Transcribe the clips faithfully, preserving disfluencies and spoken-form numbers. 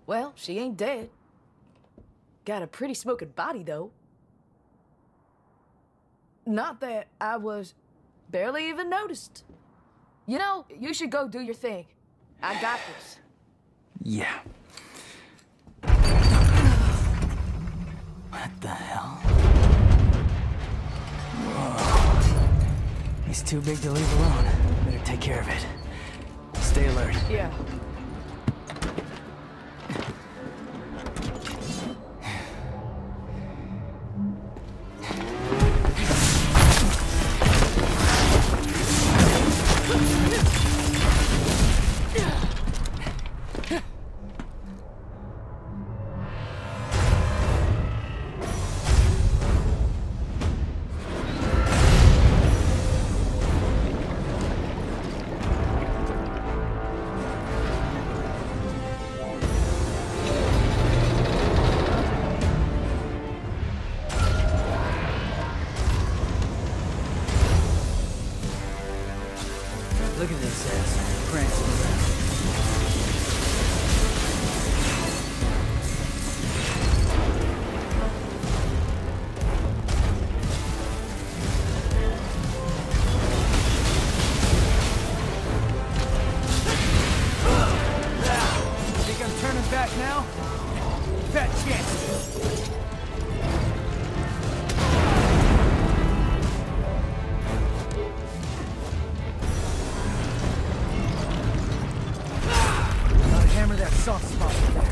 Well, she ain't dead. Got a pretty smoking body, though. Not that I was barely even noticed. You know, you should go do your thing. I got this. Yeah. What the hell? Whoa. He's too big to leave alone. Better take care of it. Stay alert. Yeah. Look at this ass prancing around. Think I'm turning back now? Fat chance. That soft spot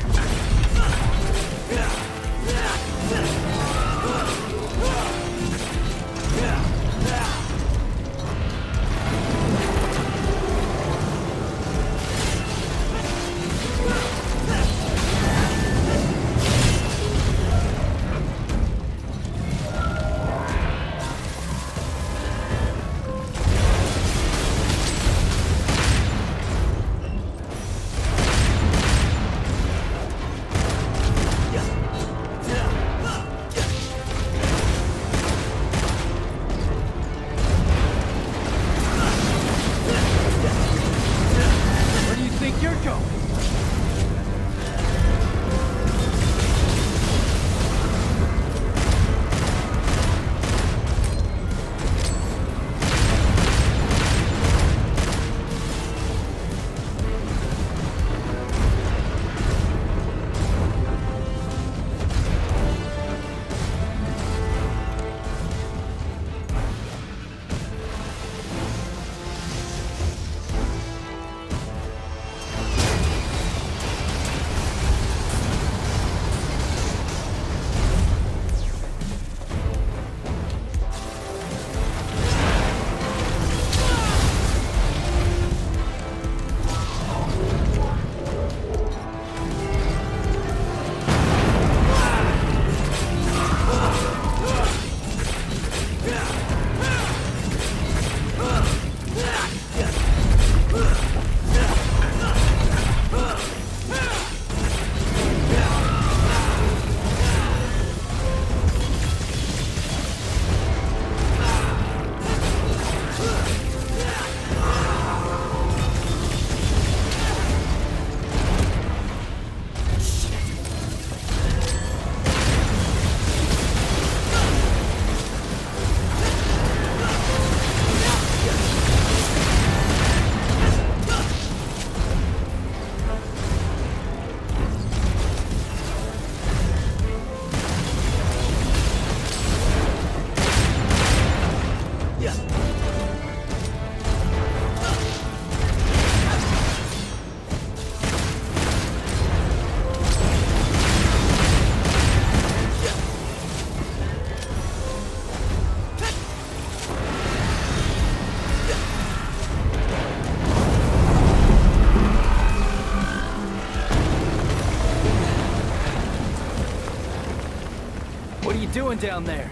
doing down there?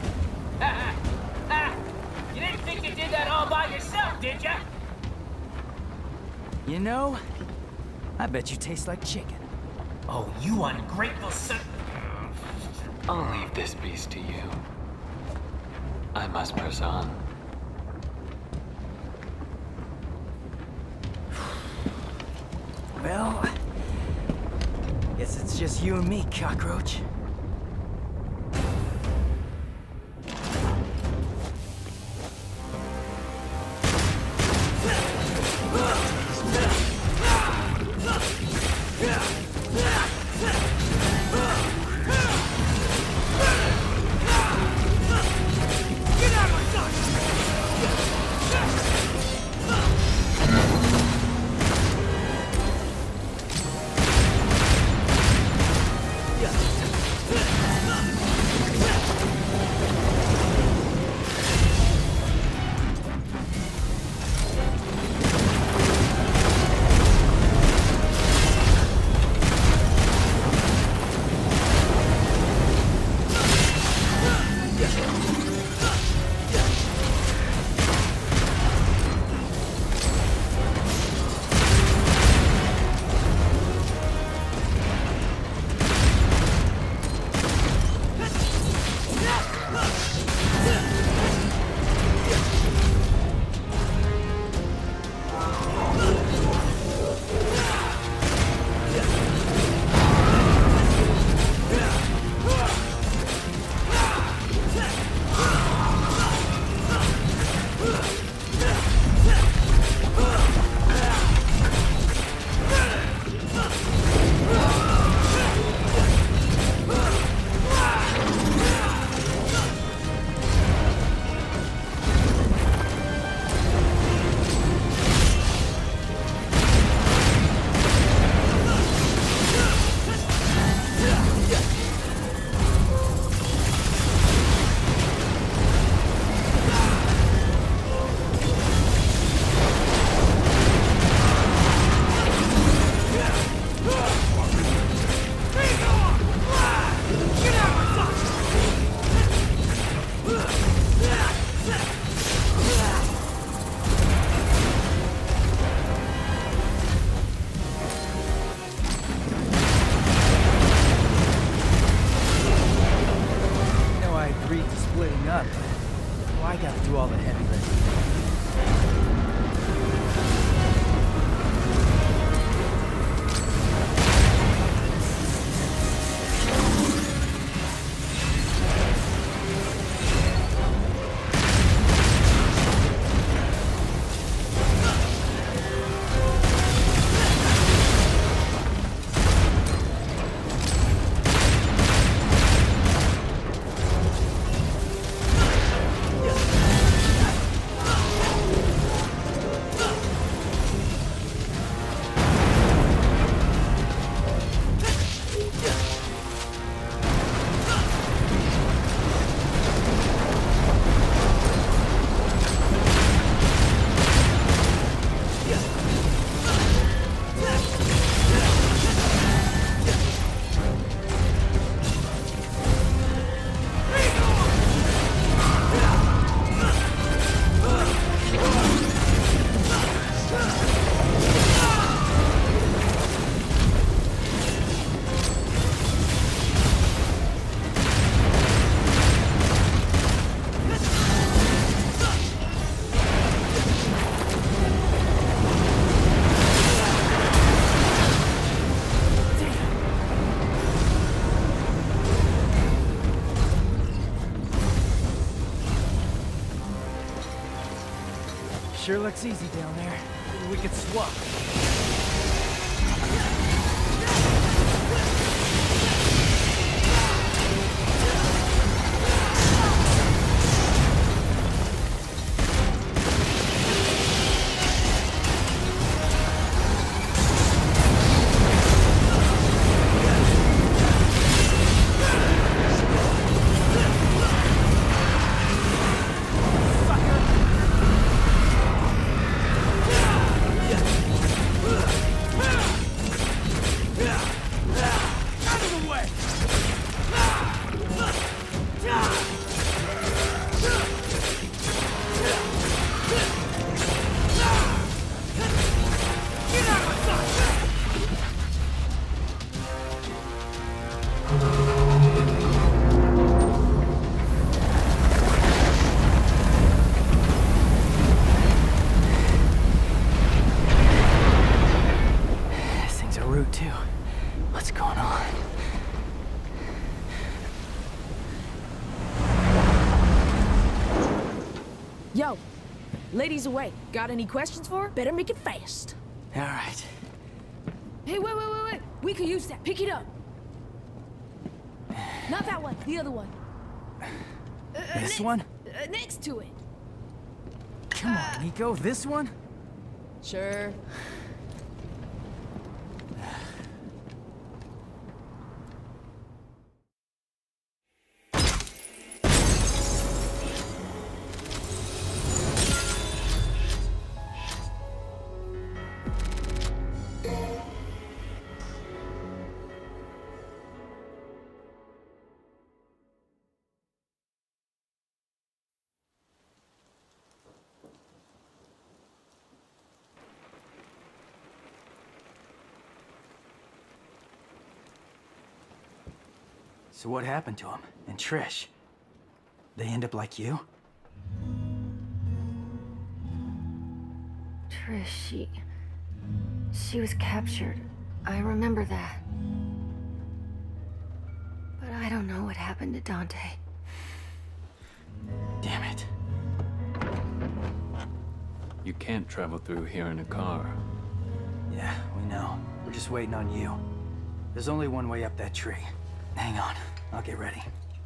Ha ha! You didn't think you did that all by yourself, did ya? You know, I bet you taste like chicken. Oh, you ungrateful son... I'll leave this beast to you. I must press on. Well, Guess it's just you and me, cockroach. Sure looks easy down there. Maybe we could swap. What's going on? Yo, lady's away. Got any questions for her? Better make it fast. All right. Hey, wait, wait, wait, wait. We could use that. Pick it up. Not that one. The other one. Uh, This ne- one? Uh, next to it. Come on, Nico. This one? Sure. So what happened to him? And Trish? They end up like you? Trish, she... She was captured. I remember that. But I don't know what happened to Dante. Damn it. You can't travel through here in a car. Yeah, we know. We're just waiting on you. There's only one way up that tree. Hang on, I'll get ready.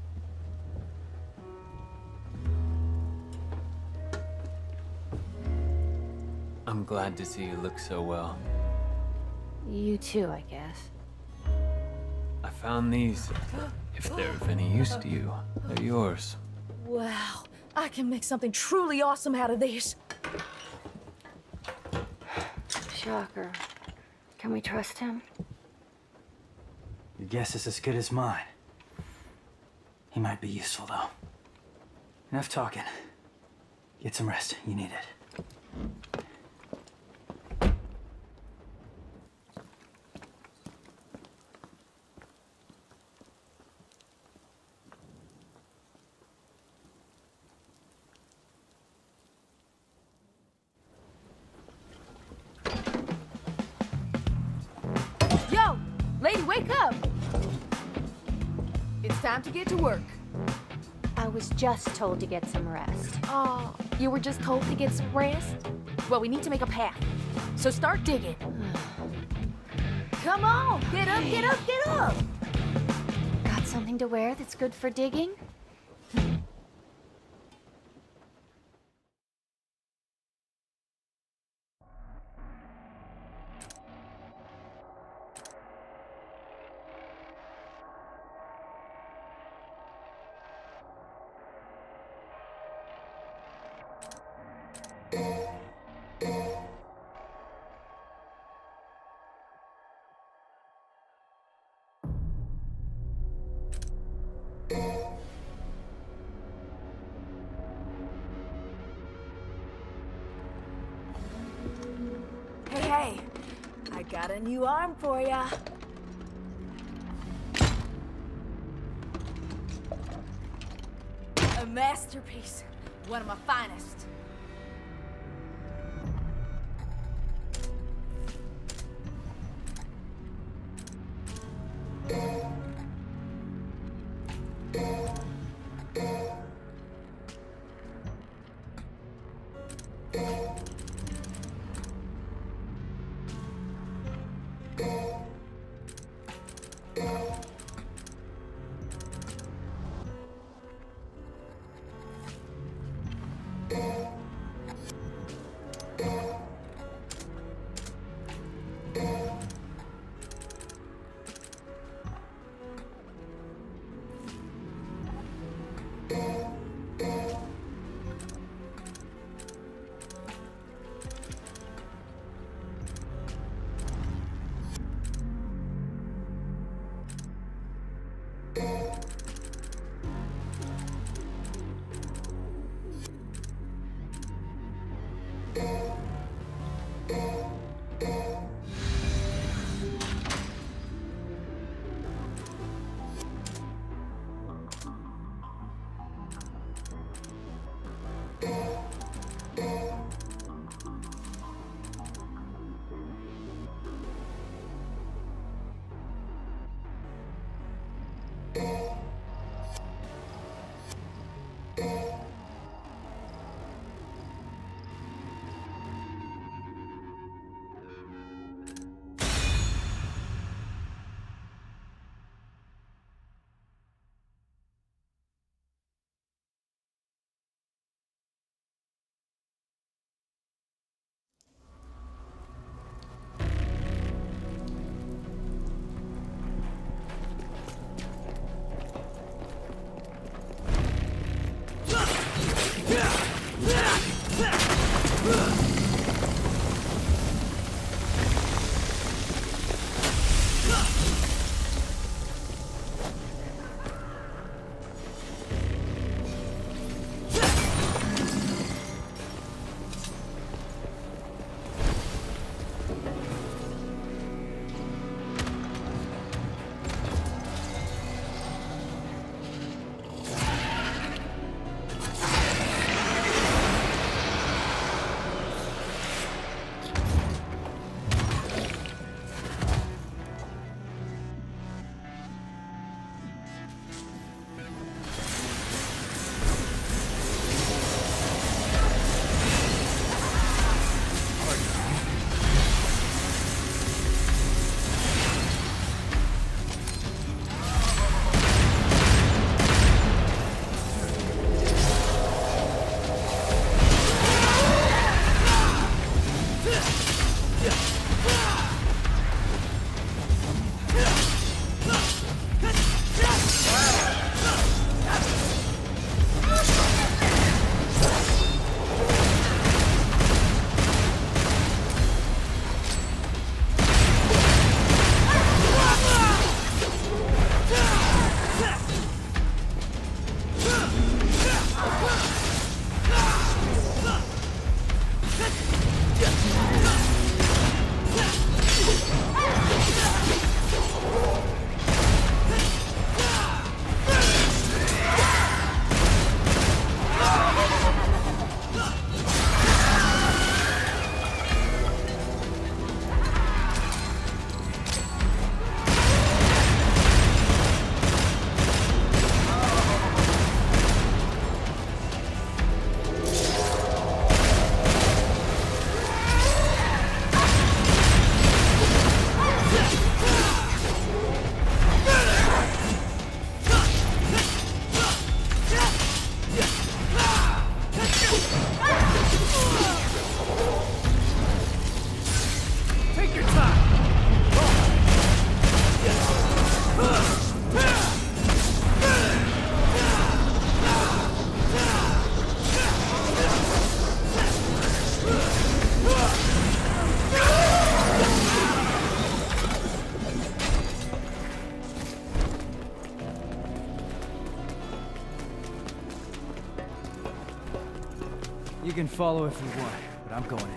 I'm glad to see you look so well. You too, I guess. I found these. If they're of any use to you, they're yours. Wow. I can make something truly awesome out of these. Shocker. Can we trust him? Your guess is as good as mine. He might be useful, though. Enough talking. Get some rest. You need it. Yo! Lady, wake up! It's time to get to work. I was just told to get some rest. Oh, you were just told to get some rest? Well, we need to make a path. So start digging. Come on! Get up, get up, get up! Got something to wear that's good for digging? Hey, hey! I got a new arm for ya. A masterpiece. One of my finest. You can follow if you want, but I'm going ahead.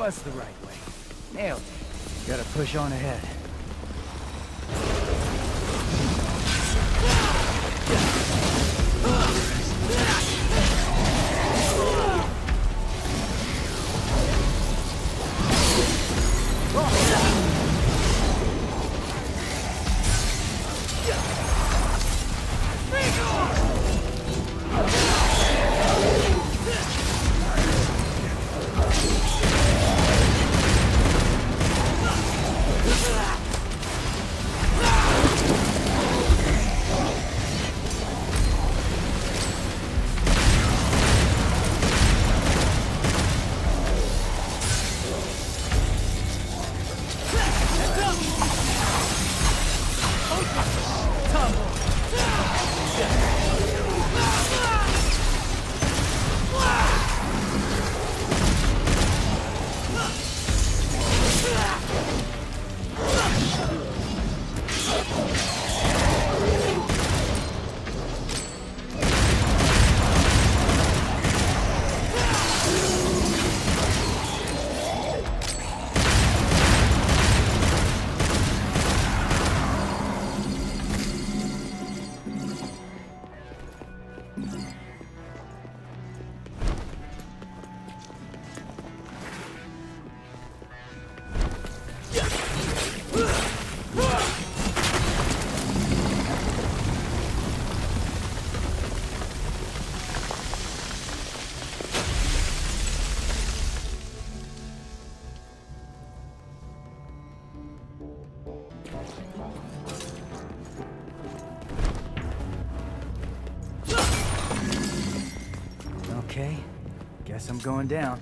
was the right way. Nailed it. Gotta push on ahead. Okay, guess I'm going down.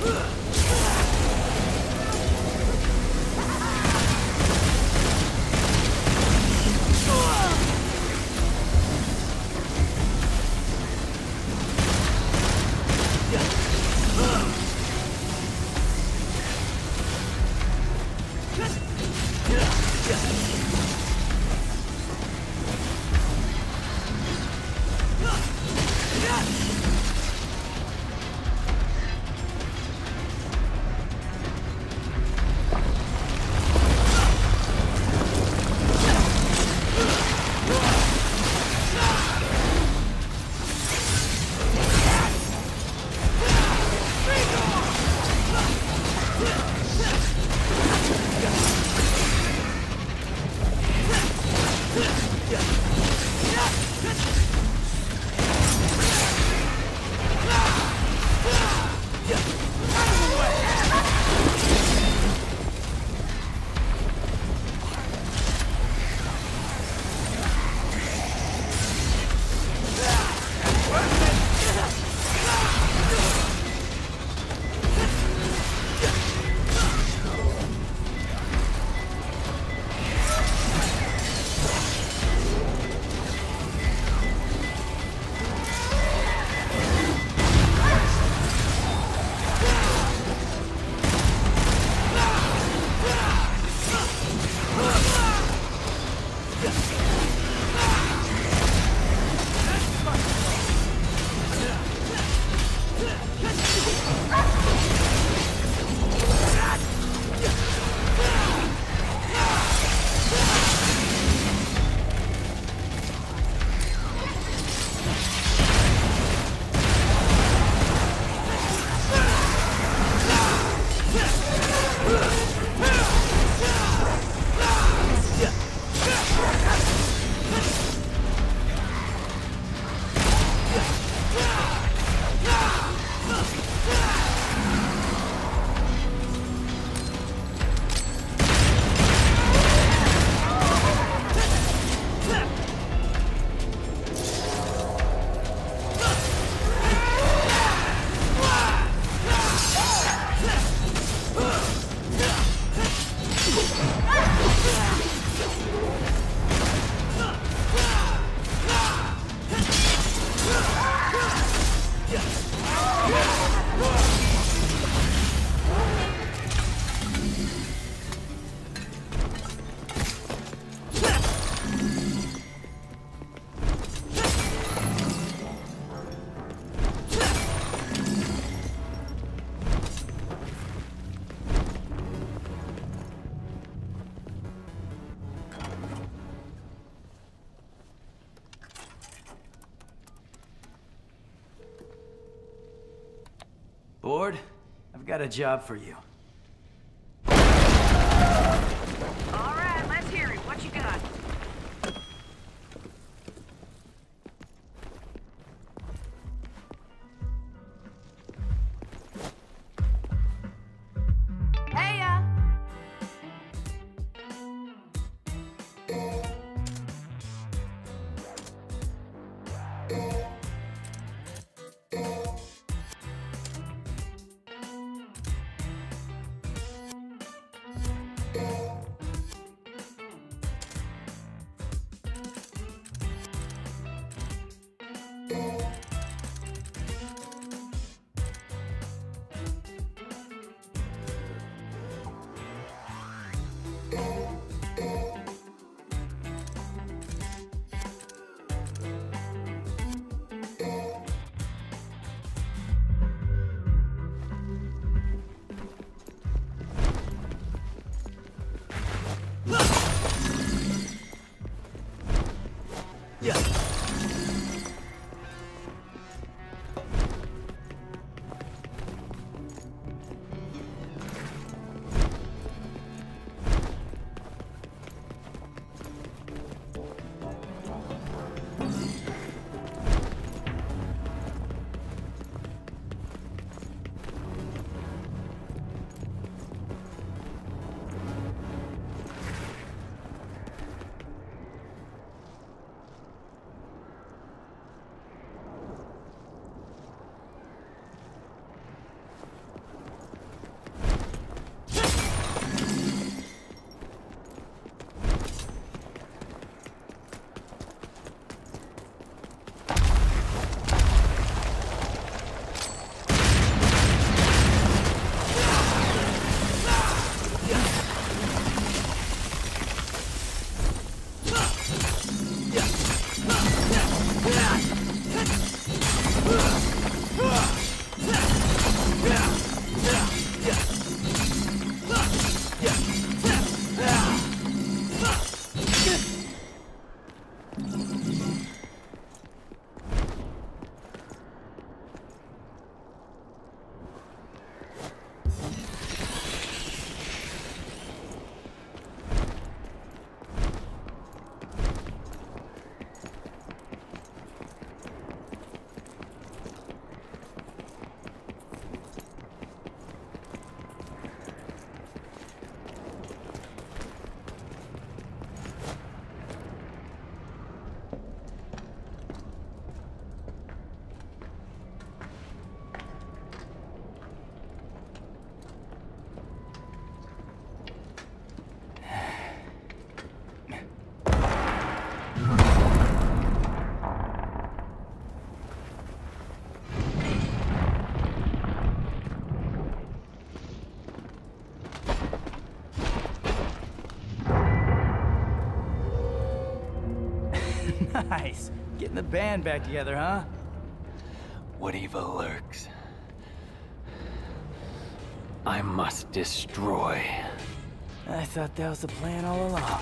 Bored? I've got a job for you. All right, let's hear it. What you got? Hey, uh. Nice. Getting the band back together, huh? What evil lurks? I must destroy. I thought that was the plan all along.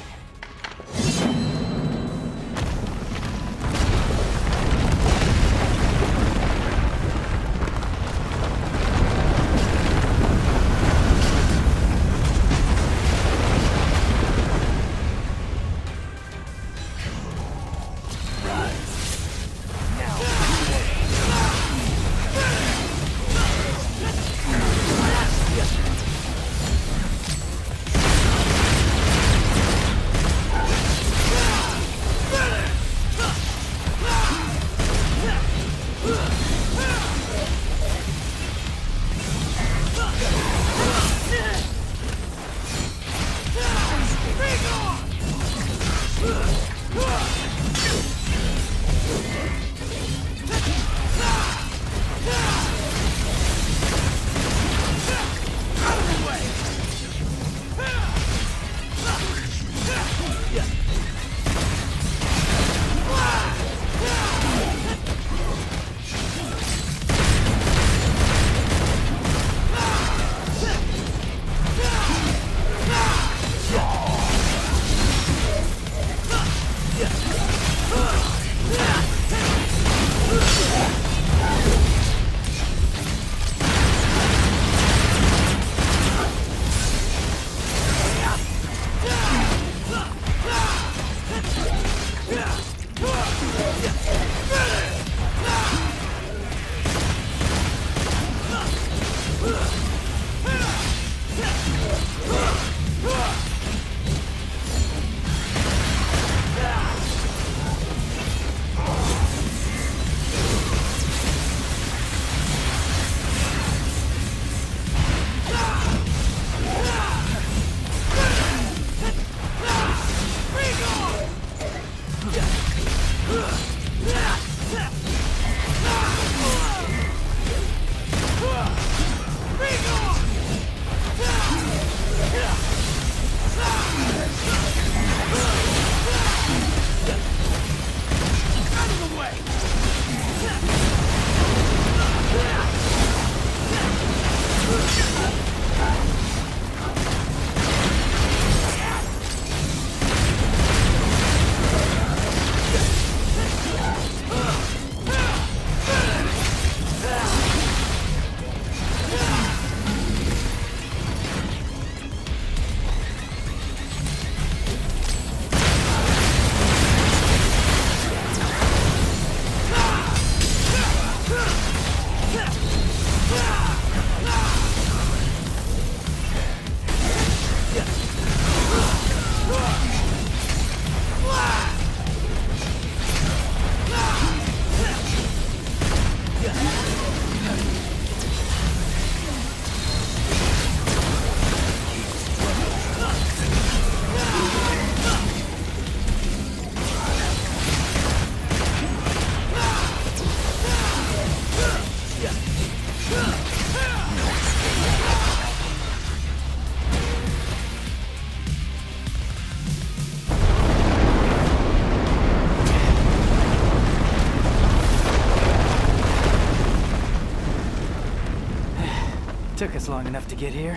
Took us long enough to get here.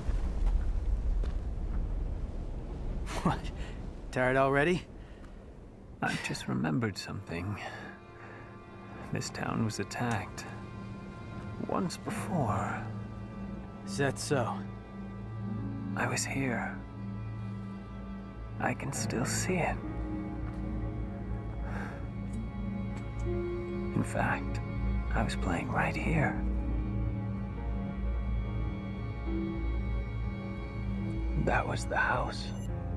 What? Tired already? I just remembered something. This town was attacked. Once before. Is that so? I was here. I can still see it. In fact, I was playing right here. That was the house.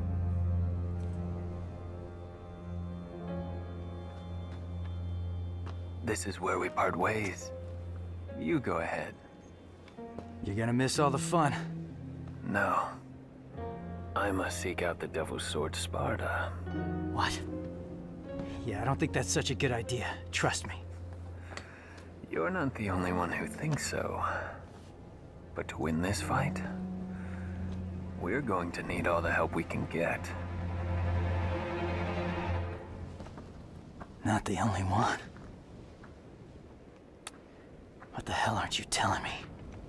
This is where we part ways. You go ahead. You're gonna miss all the fun. No. I must seek out the Devil's Sword Sparda. What? Yeah, I don't think that's such a good idea. Trust me. You're not the only one who thinks so. But to win this fight, we're going to need all the help we can get. Not the only one. What the hell aren't you telling me?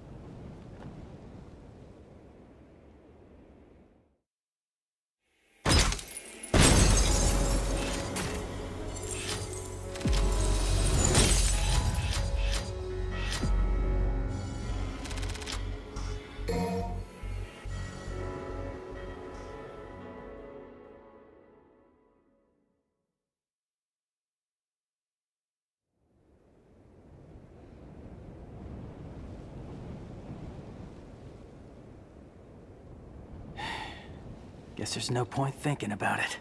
Guess there's no point thinking about it.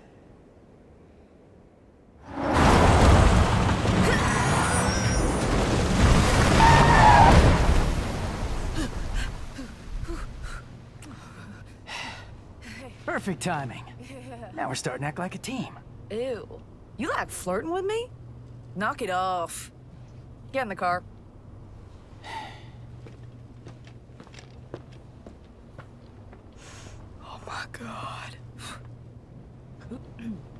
Perfect timing. Now we're starting to act like a team. Ew. You like flirting with me? Knock it off. Get in the car. Oh my God.